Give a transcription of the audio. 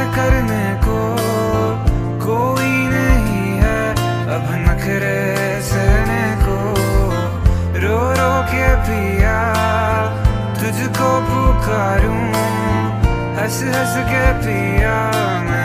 करने को कोई नहीं है, अब नखरे सहने को। रो रो के पिया तुझको पुकारूं, हंस हंस के पिया मैं